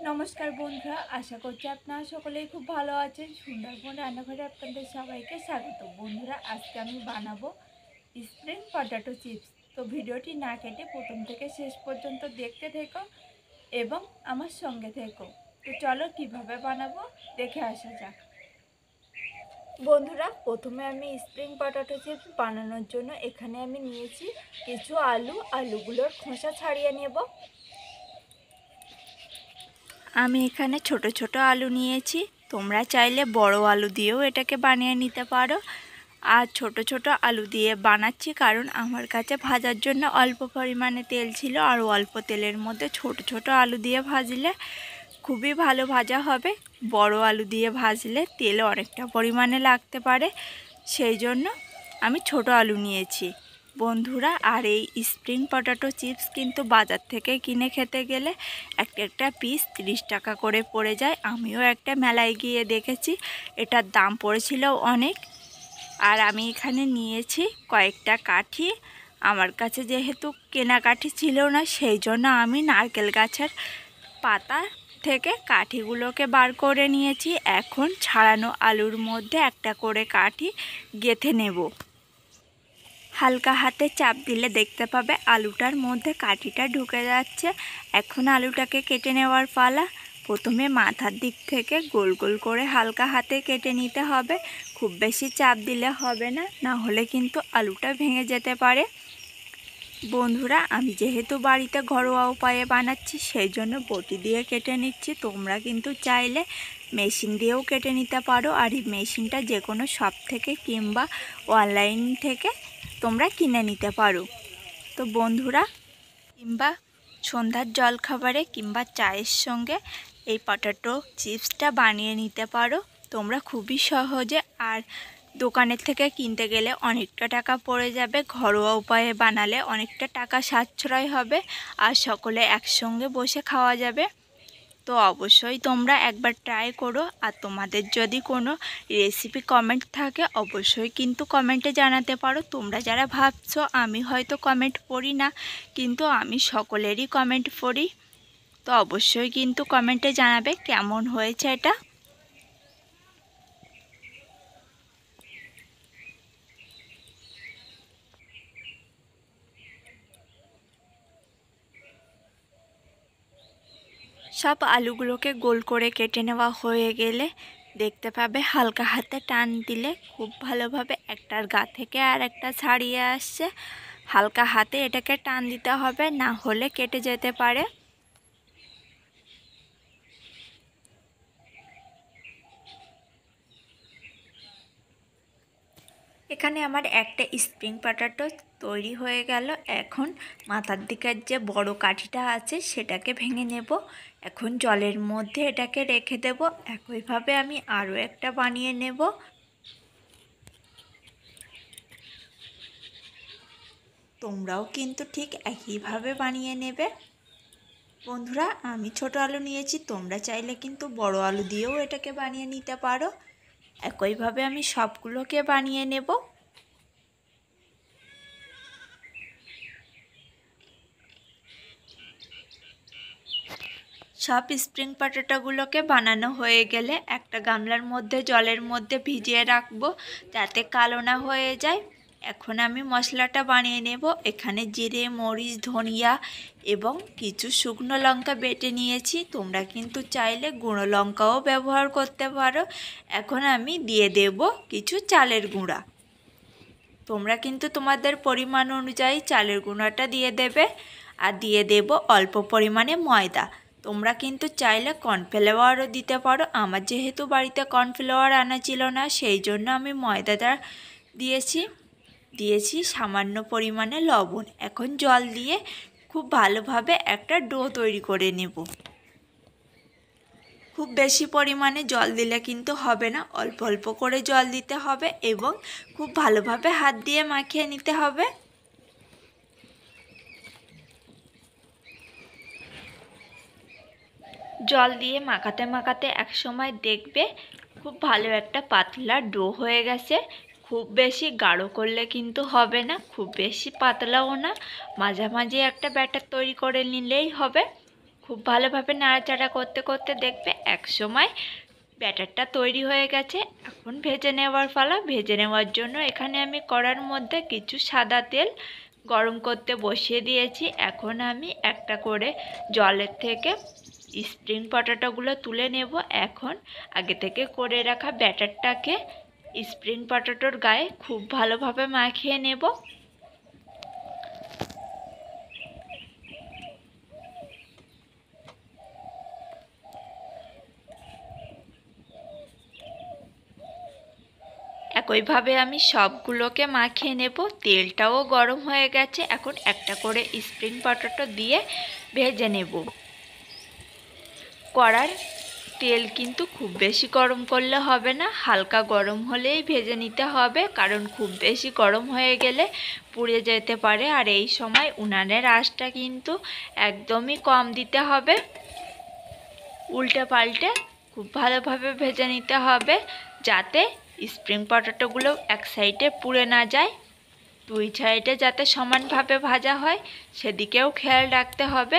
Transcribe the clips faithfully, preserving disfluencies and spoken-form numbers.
নমস্কার বন্ধুরা, আশা করছি আপনারা সকলেই খুব ভালো আছেন। সুন্দরবন রান্নাঘরে আপনাদের সবাইকে স্বাগত। বন্ধুরা, আজকে আমি বানাবো স্প্রিং পটেটো চিপস। তো ভিডিওটি না কেটে প্রথম থেকে শেষ পর্যন্ত দেখতে থেকো এবং আমার সঙ্গে থেকো। তো চলো কিভাবে বানাবো দেখে আসা যাক। বন্ধুরা, প্রথমে আমি স্প্রিং পটেটো চিপস বানানোর জন্য এখানে আমি নিয়েছি কিছু আলু। আলুগুলোর খোসা ছাড়িয়ে নেব। আমি এখানে ছোট ছোট আলু নিয়েছি, তোমরা চাইলে বড় আলু দিয়েও এটাকে বানিয়ে নিতে পারো। আর ছোট ছোট আলু দিয়ে বানাচ্ছি কারণ আমার কাছে ভাজার জন্য অল্প পরিমাণে তেল ছিল, আর অল্প তেলের মধ্যে ছোট ছোট আলু দিয়ে ভাজলে খুবই ভালো ভাজা হবে। বড় আলু দিয়ে ভাজলে তেল অনেকটা পরিমাণে লাগতে পারে, সেই জন্য আমি ছোট আলু নিয়েছি বন্ধুরা। আর এই স্প্রিং পটেটো চিপস কিন্তু বাজার থেকে কিনে খেতে গেলে একটা একটা পিস তিরিশ টাকা করে পড়ে যায়। আমিও একটা মেলায় গিয়ে দেখেছি, এটার দাম পড়েছিল অনেক। আর আমি এখানে নিয়েছি কয়েকটা কাঠি। আমার কাছে যেহেতু কেনা কাঠি ছিল না, সেই জন্য আমি নারকেল গাছের পাতা থেকে কাঠিগুলোকে বার করে নিয়েছি। এখন ছাড়ানো আলুর মধ্যে একটা করে কাঠি গেঁথে নেব। হালকা হাতে চাপ দিলে দেখতে পাবে আলুটার মধ্যে কাঠিটা ঢুকে যাচ্ছে। এখন আলুটাকে কেটে নেওয়ার পালা। প্রথমে মাথার দিক থেকে গোল গোল করে হালকা হাতে কেটে নিতে হবে। খুব বেশি চাপ দিলে হবে না, না হলে কিন্তু আলুটা ভেঙে যেতে পারে। বন্ধুরা, আমি যেহেতু বাড়িতে ঘরোয়া উপায়ে বানাচ্ছি, সেই জন্য বটি দিয়ে কেটে নিচ্ছি। তোমরা কিন্তু চাইলে মেশিন দিয়েও কেটে নিতে পারো। আর এই মেশিনটা যে কোনো শপ থেকে কিংবা অনলাইন থেকে তোমরা কিনে নিতে পারো। তো বন্ধুরা, কিংবা সন্ধ্যার জলখাবারে কিংবা চায়ের সঙ্গে এই পটেটো চিপসটা বানিয়ে নিতে পারো তোমরা খুবই সহজে। আর দোকানের থেকে কিনতে গেলে অনেকটা টাকা পড়ে যাবে, ঘরোয়া উপায়ে বানালে অনেকটা টাকা সাশ্রয় হবে, আর সকলে একসঙ্গে বসে খাওয়া যাবে। তো অবশ্যই তোমরা একবার ট্রাই করো। আর তোমাদের যদি কোনো রেসিপি কমেন্ট থাকে অবশ্যই কিন্তু কমেন্টে জানাতে পারো। তোমরা যারা ভাবছো আমি হয়তো কমেন্ট পড়ি না, কিন্তু আমি সকলেরই কমেন্ট পড়ি। তো অবশ্যই কিন্তু কমেন্টে জানাবে কেমন হয়েছে এটা। সব আলুগুলোকে গোল করে কেটে নেওয়া হয়ে গেলে দেখতে পাবে হালকা হাতে টান দিলে খুব ভালোভাবে একটার গা থেকে আর একটা ছাড়িয়ে আসছে। হালকা হাতে এটাকে টান দিতে হবে, না হলে কেটে যেতে পারে। এখানে আমার একটা স্প্রিং পটেটো তৈরি হয়ে গেল। এখন মাথার দিকের যে বড় কাঠিটা আছে সেটাকে ভেঙে নেব। এখন জলের মধ্যে এটাকে রেখে দেব। একইভাবে আমি আরও একটা বানিয়ে নেব। তোমরাও কিন্তু ঠিক একইভাবে বানিয়ে নেবে। বন্ধুরা, আমি ছোট আলু নিয়েছি, তোমরা চাইলে কিন্তু বড় আলু দিয়েও এটাকে বানিয়ে নিতে পারো। একইভাবে আমি সবগুলোকে বানিয়ে নেব। সব স্প্রিং পটেটোগুলোকে বানানো হয়ে গেলে একটা গামলার মধ্যে জলের মধ্যে ভিজিয়ে রাখবো যাতে কালো না হয়ে যায়। এখন আমি মশলাটা বানিয়ে নেব। এখানে জিরে, মরিচ, ধনিয়া এবং কিছু শুকনো লঙ্কা বেটে নিয়েছি। তোমরা কিন্তু চাইলে গুঁড়ো লঙ্কাও ব্যবহার করতে পারো। এখন আমি দিয়ে দেব কিছু চালের গুঁড়া। তোমরা কিন্তু তোমাদের পরিমাণ অনুযায়ী চালের গুঁড়াটা দিয়ে দেবে। আর দিয়ে দেব অল্প পরিমাণে ময়দা। তোমরা কিন্তু চাইলে কর্নফ্লাওয়ারও দিতে পারো। আমার যেহেতু বাড়িতে কর্নফ্লাওয়ার আনা ছিল না, সেই জন্য আমি ময়দাটা দিয়েছি। দিয়েছি সামান্য পরিমাণে লবণ। এখন জল দিয়ে খুব ভালোভাবে একটা ডো তৈরি করে নেব। খুব বেশি পরিমাণে জল দিলে কিন্তু হবে না, অল্প অল্প করে জল দিতে হবে এবং খুব ভালোভাবে হাত দিয়ে মাখিয়ে নিতে হবে। জল দিয়ে মাখাতে মাখাতে একসময় দেখবে খুব ভালো একটা পাতলা ডো হয়ে গেছে। খুব বেশি গাঢ় করলে কিন্তু হবে না, খুব বেশি পাতলাও না, মাঝামাঝি একটা ব্যাটার তৈরি করে নিলেই হবে। খুব ভালোভাবে নাড়াচাড়া করতে করতে দেখবে এক সময় ব্যাটারটা তৈরি হয়ে গেছে। এখন ভেজে নেওয়ার পালা। ভেজে নেওয়ার জন্য এখানে আমি কড়ার মধ্যে কিছু সাদা তেল গরম করতে বসিয়ে দিয়েছি। এখন আমি একটা করে জলের থেকে স্প্রিং পটেটোগুলো তুলে নেব। এখন আগে থেকে করে রাখা ব্যাটারটাকে স্প্রিং পটেটোর গায়ে খুব ভালোভাবে মাখিয়ে নেব। একইভাবে আমি সবগুলোকে মাখিয়ে নেব। তেলটাও গরম হয়ে গেছে। এখন একটা করে স্প্রিং পটেটো দিয়ে ভেজে নেব। কড়ার তেল কিন্তু খুব বেশি গরম করলে হবে না, হালকা গরম হলেই ভেজে নিতে হবে, কারণ খুব বেশি গরম হয়ে গেলে পুড়ে যেতে পারে। আর এই সময় উনানের আঁচটা কিন্তু একদমই কম দিতে হবে। উল্টে পাল্টে খুব ভালোভাবে ভেজে নিতে হবে, যাতে স্প্রিং পটেটোগুলো এক সাইডে পুড়ে না যায়। দুই সাইডে যাতে সমানভাবে ভাজা হয় সেদিকেও খেয়াল রাখতে হবে।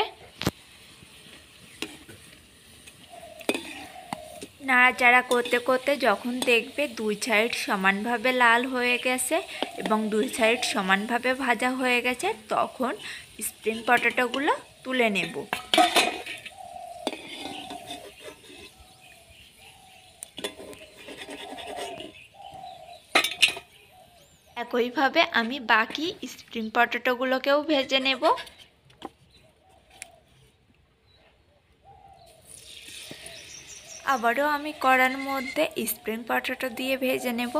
নাড়াচাড়া করতে করতে যখন দেখবে দুই সাইড সমানভাবে লাল হয়ে গেছে এবং দুই সাইড সমানভাবে ভাজা হয়ে গেছে, তখন স্প্রিং পটেটোগুলো তুলে নেব। একইভাবে আমি বাকি স্প্রিং পটেটোগুলোকেও ভেজে নেব। আবারও আমি কড়ার মধ্যে স্প্রিং পটেটো দিয়ে ভেজে নেব।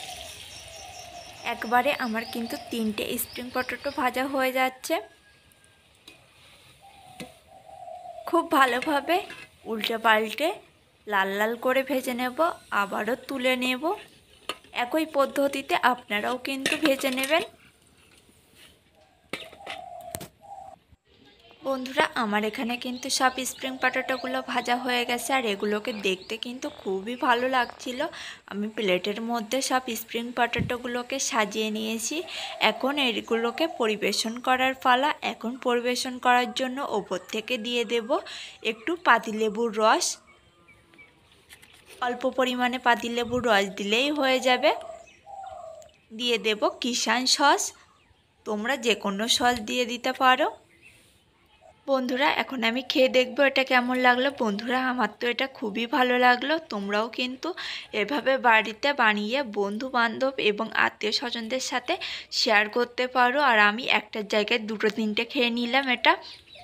একবারে আমার কিন্তু তিনটে স্প্রিং পটেটো ভাজা হয়ে যাচ্ছে। খুব ভালোভাবে উল্টে পাল্টে লাল লাল করে ভেজে নেব, আবারও তুলে নেব। একই পদ্ধতিতে আপনারাও কিন্তু ভেজে নেবেন। বন্ধুরা, আমার এখানে কিন্তু সব স্প্রিং পটেটোগুলো ভাজা হয়ে গেছে, আর এগুলোকে দেখতে কিন্তু খুবই ভালো লাগছিল। আমি প্লেটের মধ্যে সব স্প্রিং পটেটোগুলোকে সাজিয়ে নিয়েছি। এখন এগুলোকে পরিবেশন করার পালা। এখন পরিবেশন করার জন্য ওপর থেকে দিয়ে দেব একটু পাতিলেবুর রস। অল্প পরিমাণে পাতিলেবুর রস দিলেই হয়ে যাবে। দিয়ে দেব কিষান সস। তোমরা যে কোনো সস দিয়ে দিতে পারো। বন্ধুরা, এখন আমি খেয়ে দেখব এটা কেমন লাগলো। বন্ধুরা, আমার তো এটা খুবই ভালো লাগলো। তোমরাও কিন্তু এভাবে বাড়িতে বানিয়ে বন্ধু বান্ধব এবং আত্মীয় স্বজনদের সাথে শেয়ার করতে পারো। আর আমি একটার জায়গায় দুটো তিনটে খেয়ে নিলাম। এটা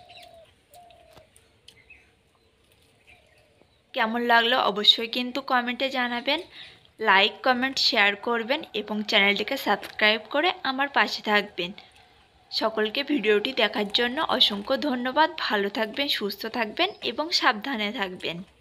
কেমন লাগলো অবশ্যই কিন্তু কমেন্টে জানাবেন। লাইক কমেন্ট শেয়ার করবেন এবং চ্যানেলটিকে সাবস্ক্রাইব করে আমার পাশে থাকবেন। সকলকে ভিডিওটি দেখার জন্য অসংখ্য ধন্যবাদ। ভালো থাকবেন, সুস্থ থাকবেন এবং সাবধানে থাকবেন।